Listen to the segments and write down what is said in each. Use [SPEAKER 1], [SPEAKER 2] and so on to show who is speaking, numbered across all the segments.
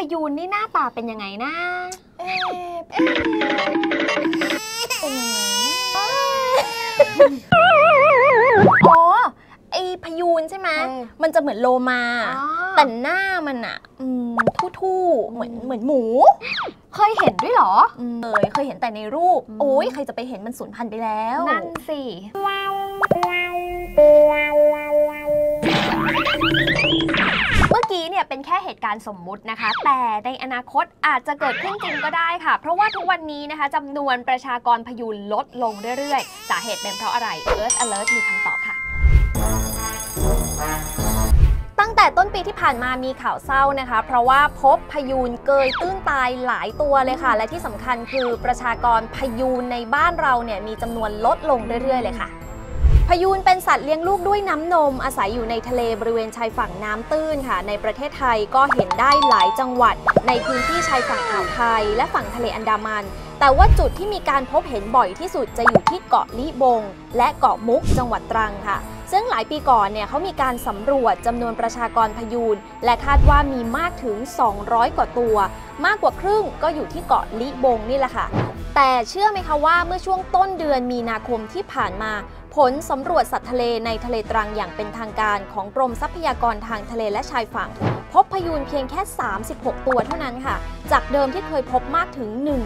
[SPEAKER 1] ยูนนี่หน้าตาเป็นยังไงนะเป็นยังไงอ๋อไอพยูนใช่ไหมมันจะเหมือนโลมาแต่หน้ามันอะทู่ๆเหมือนหมูเคยเห็นด้วยเหรอเคยเห็นแต่ในรูปโอ้ยใครจะไปเห็นมันสูญพันธุ์ไปแล้วนั่นสิเมื่อกี้เนี่ยเป็นแค่เหตุการณ์สมมุตินะคะแต่ในอนาคตอาจจะเกิดขึ้นจริงก็ได้ค่ะเพราะว่าทุกวันนี้นะคะจำนวนประชากรพยูนลดลงเรื่อยๆสาเหตุเป็นเพราะอะไร Earth Alert มีคำตอบค่ะตั้งแต่ต้นปีที่ผ่านมามีข่าวเศร้านะคะเพราะว่าพบพยูนเกยตื้นตายหลายตัวเลยค่ะและที่สำคัญคือประชากรพยูนในบ้านเราเนี่ยมีจำนวนลดลงเรื่อยๆเลยค่ะพยูนเป็นสัตว์เลี้ยงลูกด้วยน้ำนมอาศัยอยู่ในทะเลบริเวณชายฝั่งน้ำตื้นค่ะในประเทศไทยก็เห็นได้หลายจังหวัดในพื้นที่ชายฝั่งอ่าวไทยและฝั่งทะเลอันดามันแต่ว่าจุดที่มีการพบเห็นบ่อยที่สุดจะอยู่ที่เกาะลิบงและเกาะมุกจังหวัดตรังค่ะซึ่งหลายปีก่อนเนี่ยเขามีการสำรวจจำนวนประชากรพยูนและคาดว่ามีมากถึง200กว่าตัวมากกว่าครึ่งก็อยู่ที่เกาะลิบงนี่แหละค่ะแต่เชื่อไหมคะว่าเมื่อช่วงต้นเดือนมีนาคมที่ผ่านมาผลสำรวจสัตว์ทะเลในทะเลตรังอย่างเป็นทางการของกรมทรัพยากรทางทะเลและชายฝั่งพบพยูนเพียงแค่36ตัวเท่านั้นค่ะจากเดิมที่เคยพบมากถึง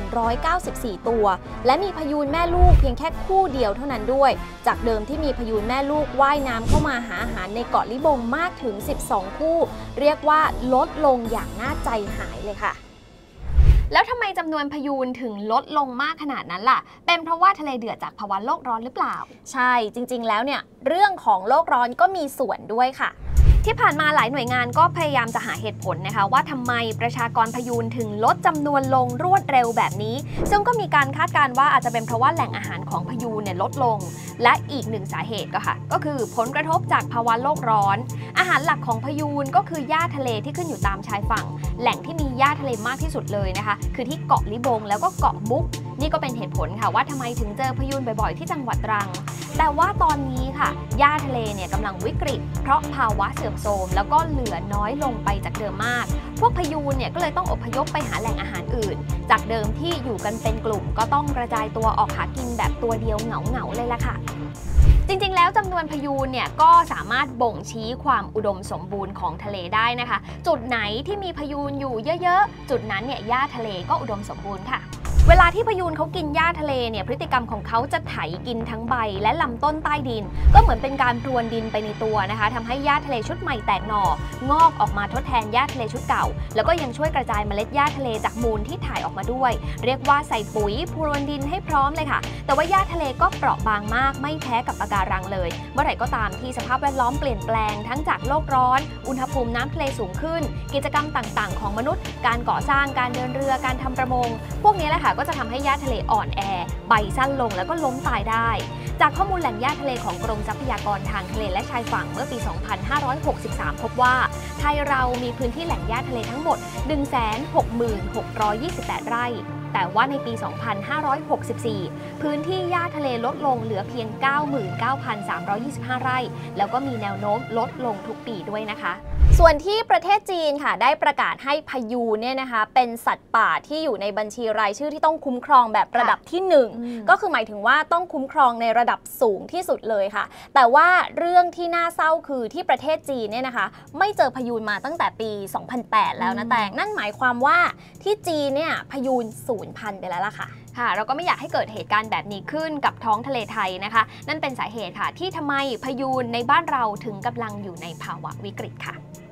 [SPEAKER 1] 194ตัวและมีพยูนแม่ลูกเพียงแค่คู่เดียวเท่านั้นด้วยจากเดิมที่มีพยูนแม่ลูกว่ายน้ำเข้ามาหาอาหารในเกาะลิบงมากถึง12คู่เรียกว่าลดลงอย่างน่าใจหายเลยค่ะแล้วทำไมจำนวนพยูนถึงลดลงมากขนาดนั้นล่ะเป็นเพราะว่าทะเลเดือดจากภาวะโลกร้อนหรือเปล่าใช่จริงๆแล้วเนี่ยเรื่องของโลกร้อนก็มีส่วนด้วยค่ะที่ผ่านมาหลายหน่วยงานก็พยายามจะหาเหตุผลนะคะว่าทำไมประชากรพยูนถึงลดจำนวนลงรวดเร็วแบบนี้ซึ่งก็มีการคาดการณ์ว่าอาจจะเป็นเพราะว่าแหล่งอาหารของพยูนเนี่ยลดลงและอีกหนึ่งสาเหตุก็คือผลกระทบจากภาวะโลกร้อนอาหารหลักของพยูนก็คือหญ้าทะเลที่ขึ้นอยู่ตามชายฝั่งแหล่งที่มีหญ้าทะเลมากที่สุดเลยนะคะคือที่เกาะลิบงแล้วก็เกาะมุกนี่ก็เป็นเหตุผลค่ะว่าทำไมถึงเจอพยูนบ่อยๆที่จังหวัดตรังแต่ว่าตอนนี้ค่ะหญ้าทะเลเนี่ยกำลังวิกฤตเพราะภาวะเสื่อมโทรมแล้วก็เหลือน้อยลงไปจากเดิมมากพวกพยูนเนี่ยก็เลยต้องอพยพไปหาแหล่งอาหารอื่นจากเดิมที่อยู่กันเป็นกลุ่มก็ต้องกระจายตัวออกหากินแบบตัวเดียวเหงาๆเลยล่ะค่ะจริงๆแล้วจำนวนพยูนเนี่ยก็สามารถบ่งชี้ความอุดมสมบูรณ์ของทะเลได้นะคะจุดไหนที่มีพยูนอยู่เยอะๆจุดนั้นเนี่ยหญ้าทะเลก็อุดมสมบูรณ์ค่ะเวลาที่พยูนเขากินหญ้าทะเลเนี่ยพฤติกรรมของเขาจะไถกินทั้งใบและลำต้นใต้ดินก็เหมือนเป็นการพรวนดินไปในตัวนะคะทำให้หญ้าทะเลชุดใหม่แตกหน่องอกออกมาทดแทนหญ้าทะเลชุดเก่าแล้วก็ยังช่วยกระจายเมล็ดหญ้าทะเลจากมูลที่ถ่ายออกมาด้วยเรียกว่าใส่ปุ๋ยพรวนดินให้พร้อมเลยค่ะแต่ว่าหญ้าทะเลก็เปราะบางมากไม่แพ้กับปะการังเลยเมื่อไหร่ก็ตามที่สภาพแวดล้อมเปลี่ยนแปลงทั้งจากโลกร้อนอุณหภูมิน้ำทะเลสูงขึ้นกิจกรรมต่างๆของมนุษย์การก่อสร้างการเดินเรือการทำประมงพวกนี้แหละค่ะก็จะทำให้หญ้าทะเลอ่อนแอใบสั้นลงแล้วก็ล้มตายได้จากข้อมูลแหล่งหญ้าทะเลของกรมทรัพยากรทางทะเลและชายฝั่งเมื่อปี 2563 พบว่าไทยเรามีพื้นที่แหล่งหญ้าทะเลทั้งหมด 166,628 ไร่แต่ว่าในปี 2564 พื้นที่หญ้าทะเลลดลงเหลือเพียง 99,325 ไร่แล้วก็มีแนวโน้มลดลงทุกปีด้วยนะคะส่วนที่ประเทศจีนค่ะได้ประกาศให้พยูนเนี่ยนะคะเป็นสัตว์ป่าที่อยู่ในบัญชีรายชื่อที่ต้องคุ้มครองแบบระดับที่1ก็คือหมายถึงว่าต้องคุ้มครองในระดับสูงที่สุดเลยค่ะแต่ว่าเรื่องที่น่าเศร้าคือที่ประเทศจีนเนี่ยนะคะไม่เจอพยูนมาตั้งแต่ปี 2008 แล้วนะแต่นั่นหมายความว่าที่จีนเนี่ยพยูนสูญพันธุ์ไปแล้วล่ะค่ะเราก็ไม่อยากให้เกิดเหตุการณ์แบบนี้ขึ้นกับท้องทะเลไทยนะคะนั่นเป็นสาเหตุค่ะที่ทำไมพยูนในบ้านเราถึงกำลังอยู่ในภาวะวิกฤตค่ะ